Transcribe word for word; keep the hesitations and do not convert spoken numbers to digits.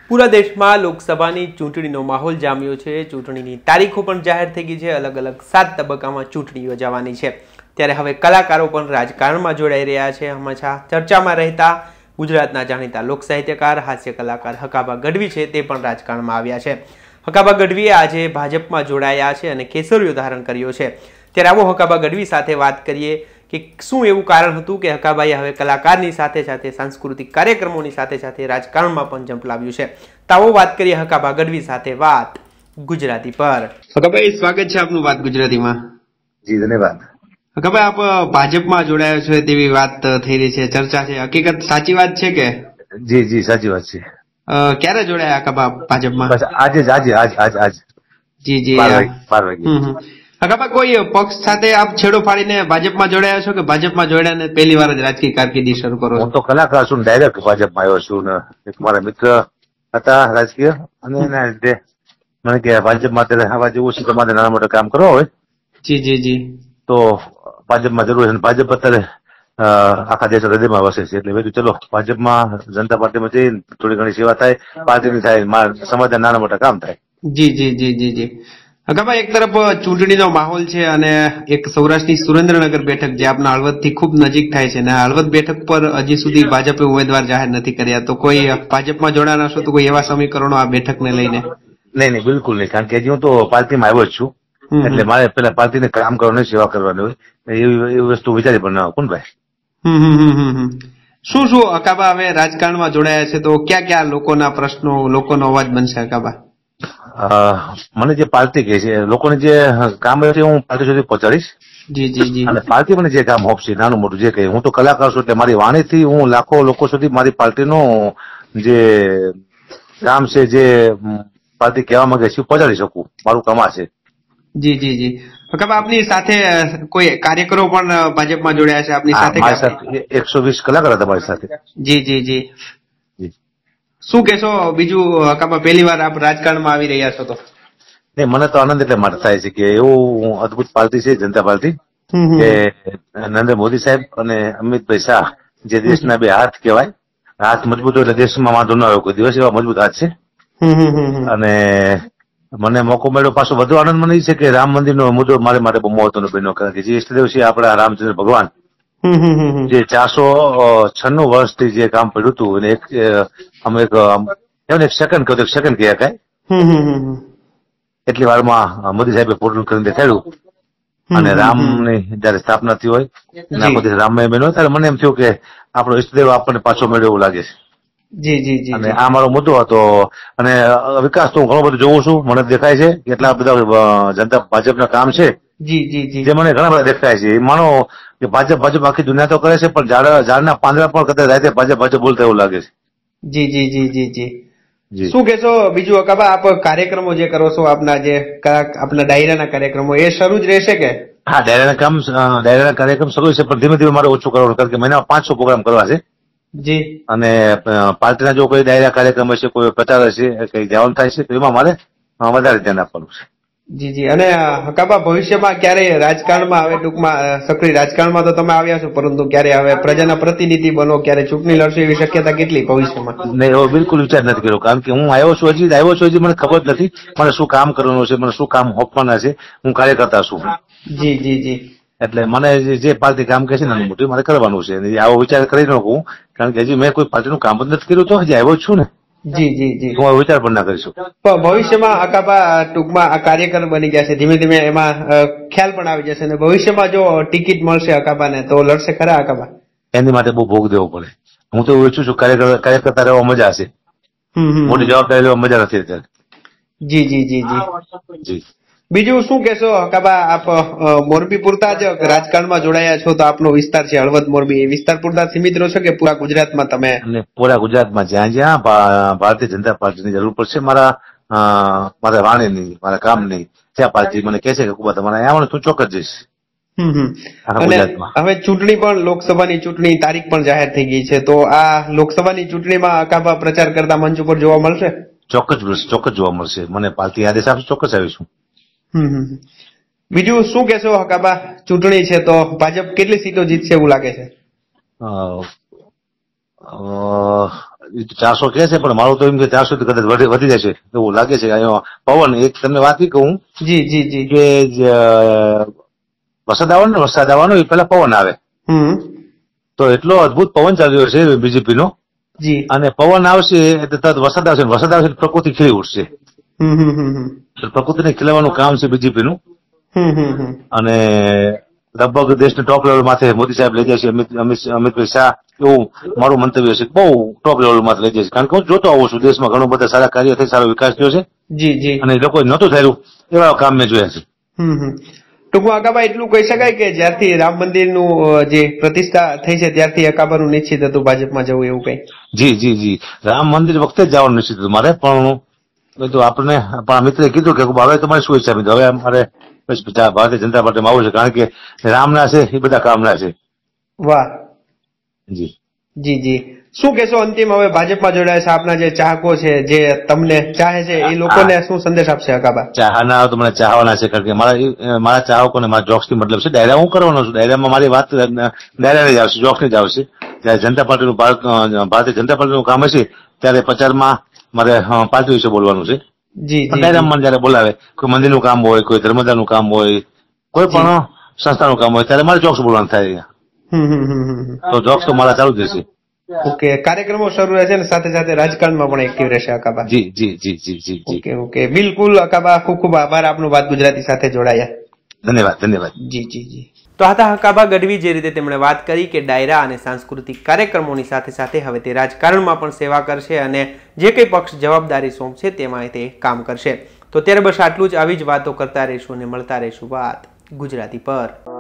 પૂરા દેશમાં લોકસભાની ચૂંટણીનો માહોલ જામ્યો છે। ચૂંટણીની તારીખો પણ જાહેર થઈ ગઈ છે। અલગ અલગ સાત તબક્કામાં ચૂંટણી યોજાવાની છે। ત્યારે હવે કલાકારો પણ રાજકારણમાં જોડાઈ રહ્યા છે। હંમેશા ચર્ચામાં રહેતા ગુજરાતના જાણીતા લોક સાહિત્યકાર હાસ્ય કલાકાર હકાભા ગઢવી છે તે પણ રાજકારણમાં આવ્યા છે। હકાભા ગઢવીએ આજે ભાજપમાં જોડાયા છે અને કેસરીયો ધારણ કર્યો છે। ત્યારે આવો હકાભા ગઢવી સાથે વાત કરીએ કે શું એવું કારણ હતું કે હકાભાઈએ હવે કલાકારની સાથે સાથે સાંસ્કૃતિક કાર્યક્રમોની સાથે સાથે રાજકારણમાં પણ ઝંપલાવ્યું છે। તો આવો વાત કરીએ હકાભા ગઢવી સાથે વાત ગુજરાતી પર। હકાભાઈ, સ્વાગત છે આપનું વાત ગુજરાતીમાં। જી ધન્યવાદ। હકાભાઈ, આપ ભાજપમાં જોડાયો છો તેવી વાત થઈ રહી છે, ચર્ચા છે, હકીકત સાચી વાત છે કે? જી જી સાચી વાત છે। ક્યારે જોડાયા હકાભા ભાજપમાં? બસ આજે જ આજે આજ આજ આજ જી જી બાર વાગે। હકાભા, કોઈ પક્ષ સાથે આપ છેડો ફાડીને ભાજપમાં જોડાયા છો કે ભાજપમાં જોડાઈને પહેલી વાર જ રાજકીય કારકિર્દી શરૂ કરો છો? હું તો કલાકાર છું, ડાયરેક્ટ ભાજપમાં આવ્યો છું ને એક મારા મિત્ર હતા રાજકીય અને એના લીધે મને કે ભાજપમાં અત્યારે આવા જેવું છે, તમારે નાના મોટા કામ કરવા હોય જી જી જી તો ભાજપમાં જરૂર છે। ભાજપ અત્યારે આખા દેશ હૃદયમાં વસે છે, એટલે મેં કીધું ચલો ભાજપમાં જનતા પાર્ટીમાં જઈને થોડી ઘણી સેવા થાય, પાર્ટીની થાય, સમાજના નાના મોટા કામ થાય। જી જી જી જી જી હકાભાઈ, એક તરફ ચૂંટણીનો માહોલ છે અને એક સૌરાષ્ટ્રની સુરેન્દ્રનગર બેઠક જે આપના હળવદથી ખૂબ નજીક થાય છે, અને હળવદ બેઠક પર હજી સુધી ભાજપે ઉમેદવાર જાહેર નથી કર્યા, તો કોઈ ભાજપમાં જોડાના છો તો કોઈ એવા સમીકરણો આ બેઠકને લઈને? નહીં નહીં, બિલકુલ નહીં, કારણ કે હજી હું તો પાર્ટીમાં આવ્યો જ છું, એટલે મારે પેલા પાર્ટીને કામ કરવાની, સેવા કરવાની હોય, એવી એવી વસ્તુ વિચારી પણ ના કોણ ભાઈ। હમ હમ હમ હમ શું શું હકાભા હવે રાજકારણમાં જોડાયા છે તો ક્યાં ક્યાં લોકોના પ્રશ્નો, લોકોનો અવાજ બનશે હકાભા? મને જે પાર્ટી કહે છે, લોકોને જે કામ છે હું પાર્ટી સુધી પહોંચાડીશ। જી જી જી અને પાર્ટી મને જે કામ આપશે નાનું મોટું જે કહે, હું તો કલાકાર છું એટલે મારી વાણીથી હું લાખો લોકો સુધી મારી પાર્ટીનું જે કામ છે, જે પાર્ટી કહેવા માંગે છે પહોંચાડી શકું, મારું કામ આ છે। જી જી જી હકાભા, આપની સાથે કોઈ કાર્યકરો પણ ભાજપમાં જોડાયા છે આપની સાથે? મારી સાથે એકસો વીસ કલાકાર હતા મારી સાથે। જી જી જી શું કેશો બીજું હકાભા, પહેલી વાર આપ રાજકારણમાં આવી રહ્યા છો તો? નહીં, મને તો આનંદ એટલે માટે થાય છે કે એવું અદભુત પાર્ટી છે જનતા પાર્ટી, કે નરેન્દ્ર મોદી સાહેબ અને અમિતભાઈ શાહ જે દેશના બે હાથ કહેવાય, હાથ મજબૂત હોય એટલે દેશમાં વાંધો ન આવ્યો કોઈ દિવસ, એવા મજબૂત હાથ છે। અને મને મોકો મળ્યો પાછો વધુ આનંદ મને છે કે રામ મંદિરનો મુદ્દો મારે માટે બહુ મહત્વનો બન્યો, કારણ કે જે ઈષ્ટદેવ છે આપણા રામચંદ્ર ભગવાન, જે ચારસો છન્નું વર્ષથી જે કામ પડ્યું હતું અને એક અમે એક એક સેકન્ડ કહ્યું, એક સેકન્ડ કહ્યા કાંઈ એટલી વારમાં મોદી સાહેબે પૂર્ણ કરીને દેખાડ્યું, અને રામની જયારે સ્થાપના થઈ હોય અને આખો દેશ રામમય બન્યો, ત્યારે મને એમ થયું કે આપણો ઈષ્ટદેવ આપણને પાછો મળ્યો એવું લાગે છે। જી જી જી અને આ મારો મુદ્દો હતો। અને વિકાસ તો હું ઘણો બધો જોઉં છું, મને દેખાય છે કેટલા બધા જનતા ભાજપના કામ છે જી જી જી જે મને ઘણા બધા દેખાય છે। માનો કે ભાજપ ભાજપ આખી દુનિયા તો કરે છે, પણ ઝાડ ઝાડના પાંદડા પણ કદાચ રાતે ભાજપ ભાજપ બોલતા એવું લાગે છે। જી જી જી જી જી શું કેશો બીજું હકાભા, આપ કાર્યક્રમો જે કરો છો, આપના જે આપના ડાયરાના કાર્યક્રમો એ શરૂ જ રહેશે કે? હા, ડાયરાના કામ ડાયરાના કાર્યક્રમ શરૂ છે, પણ ધીમે ધીમે મારે ઓછું કરવાનું, કારણ કે મહિનામાં પાંચસો પ્રોગ્રામ કરવા છે। જી અને પાર્ટીના જો કોઈ ડાયરા કાર્યક્રમ હશે, કોઈ પ્રચાર હશે, કઈ જવાનું થાય છે, તો એમાં મારે વધારે ધ્યાન આપવાનું છે। જી જી અને હકાભા, ભવિષ્યમાં ક્યારે રાજકારણમાં હવે ટૂંકમાં સક્રિય રાજકારણમાં તો તમે આવ્યા છો, પરંતુ ક્યારે હવે પ્રજાના પ્રતિનિધિ બનો, ક્યારે ચૂંટણી લડશો એવી શક્યતા કેટલી ભવિષ્યમાં? નહીં, એવો બિલકુલ વિચાર નથી કર્યો, કારણ કે હું આવ્યો છું, હજી આવ્યો છું, હજી મને ખબર નથી મને શું કામ કરવાનું છે, મને શું કામ આપવાના છે, હું કાર્યકર્તા છું। જી જી જી એટલે મને જે પાર્ટી કામ કહે છે નાનું મોટું મારે કરવાનું છે, આવો વિચાર કરી નાખું, કારણ કે હજી મેં કોઈ પાર્ટીનું કામ જ નથી કર્યું, તો હજી આવ્યો જ છું ને। જી જી જી હું વિચાર પણ ના કરીશું। ભવિષ્યમાં હકાભા ટૂંકમાં આ કાર્યકર બની ગયા છે, ધીમે ધીમે એમાં ખ્યાલ પણ આવી જશે, અને ભવિષ્યમાં જો ટિકિટ મળશે હકાભાને તો લડશે ખરા હકાભા? એની માટે બહુ ભોગ દેવો પડે। હું તો ઈચ્છું છું કાર્યકર કાર્યકર્તા રહેવા મજા હશે, મોટી જવાબદારી લેવા મજા નથી અત્યારે। જી જી જી જી જી બીજું શું કેશો હકાભા, આપ મોરબી પૂરતા જ રાજકારણમાં જોડાયા છો, તો આપનો વિસ્તાર છે હળવદ મોરબી, એ વિસ્તાર પૂરતા સીમિત રહો છો કે પૂરા ગુજરાતમાં તમે? પૂરા ગુજરાતમાં જ્યાં જ્યાં ભારતીય જનતા પાર્ટીની જરૂર પડશે, મારા મારા વાણીની, મારા કામની, ત્યાં પાર્ટી મને કહે છે કે કુબા તમારે અહીંયા તું ચોક્કસ જઈશ। અને હવે ચૂંટણી પણ, લોકસભાની ચૂંટણી તારીખ પણ જાહેર થઈ ગઈ છે, તો આ લોકસભાની ચૂંટણીમાં હકાભા પ્રચાર કરતા મંચ ઉપર જોવા મળશે? ચોક્કસ ચોક્કસ જોવા મળશે, મને પાર્ટી આદેશ આપશે ચોક્કસ આવીશું। બીજું શું કેશો હકાભા, ચૂંટણી છે તો ભાજપ કેટલી સીટો જીતશે એવું લાગે છે? ચારસો કે છે, પણ મારું તો એમ કે ચારસો કદાચ વધી વધી જશે એવું લાગે છે. અહીંયા પવન એક તમને વાત એ કહું જી જી જી કે વરસાદ આવવાનો ને વરસાદ આવવાનો એ પેલા પવન આવે, હમ તો એટલો અદભુત પવન ચાલ્યો છે બીજેપી નો, જી અને પવન આવશે એટલે તરત વરસાદ આવશે, વરસાદ આવશે પ્રકૃતિ ખીલી ઉઠશે. હમ હમ હમ પ્રકૃતિને ખીલવાનું કામ છે બીજેપી નું, હમ હમ હમ અને લગભગ દેશને ટોપ લેવલ માથે મોદી સાહેબ લઈ જાય છે. અમિત અમિત અમિતભાઈ શાહ, એવું મારું મંતવ્ય છે, બહુ ટોપ લેવલ માથે લઈ જાય છે. કારણ કે હું જોતો આવું છું દેશમાં ઘણું બધા સારા કાર્ય થઈ, સારો વિકાસ થયો છે, જી જી અને લોકો નહોતું થયેલું એવા કામ મેં જોયા છે. હમ હમ ટૂંકમાં અકાબા એટલું કહી શકાય કે જ્યારથી રામ મંદિરનું જે પ્રતિષ્ઠા થઈ છે ત્યારથી અકાબાનું નિશ્ચિત હતું ભાજપમાં જવું, એવું કઈ? જી જી જી રામ મંદિર વખતે જ જવાનું નિશ્ચિત હતું મારે, પણ તો આપણને આપણા મિત્રે કીધું કે હવે તમારી શું ઈચ્છા મિત્રો, હવે મારે ભારતીય જનતા પાર્ટીમાં આવું છે, કારણ કે રામના છે એ બધા કામના છે. વાહ, જી જી જી શું કહેશો અંતિમ, હવે ભાજપમાં જોડાયા છે આપના જે ચાહકો છે, જે તમને ચાહે છે, એ લોકોને શું સંદેશ આપશે અકાબા? ચાહના તો મને ચાહવાના છે, કારણ કે મારા મારા ચાહકોને મારા જોક્સ થી મતલબ છે. ડાયરા હું કરવાનો છું, ડાયરામાં મારી વાત ડાયરા જ આવશે, જોક્સ ની જ આવશે. જયારે જનતા પાર્ટીનું ભારતીય જનતા પાર્ટીનું કામ હશે ત્યારે પ્રચારમાં મારે પાર્ટી વિશે બોલવાનું છે. જી ડાયરામાં જયારે બોલાવે, કોઈ મંદિરનું કામ હોય, કોઈ ધર્મદાનું કામ હોય, કોઈ પણ સંસ્થાનું કામ હોય, ત્યારે મારે જોક્સ બોલવાનું થાય. તો જોક્સ તો મારા ચાલુ જ રહેશે. ઓકે, કાર્યક્રમો શરૂ રહેશે ને સાથે સાથે રાજકારણમાં પણ એક્ટિવ રહેશે અકાબા? જી જી જી જી જી જી ઓકે ઓકે બિલકુલ અકાબા, ખૂબ ખૂબ આભાર આપનો વાત ગુજરાતી સાથે જોડાયા. ધન્યવાદ ધન્યવાદ. જી જી જી તો હતા અકાબા ગઢવી, જે રીતે તેમણે વાત કરી કે ડાયરા અને સાંસ્કૃતિક કાર્યક્રમોની સાથે સાથે હવે તે રાજકારણમાં પણ સેવા કરશે અને જે કંઈ પક્ષ જવાબદારી સોંપશે તેમાં તે કામ કરશે. તો ત્યારે બસ આટલું જ, આવી જ વાતો કરતા રહીશું અને મળતા રહીશું વાત ગુજરાતી પર.